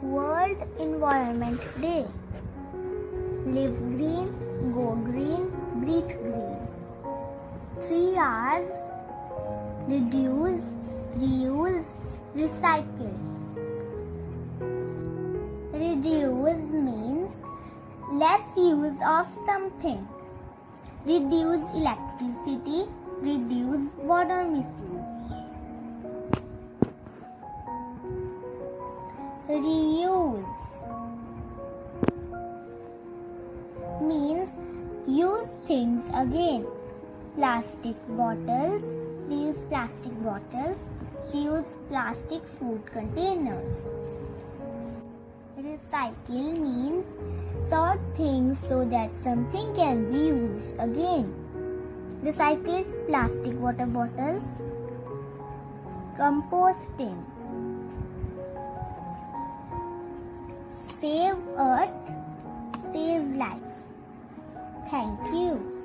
World Environment Day. Live green, go green, breathe green. 3 R's. Reduce, reuse, recycle. Reduce means less use of something. Reduce electricity, reduce water misuse. Reuse means use things again. Plastic bottles, reuse plastic bottles, reuse plastic food containers. Recycle means sort things so that something can be used again. Recycle plastic water bottles. Composting. Save Earth, save life. Thank you.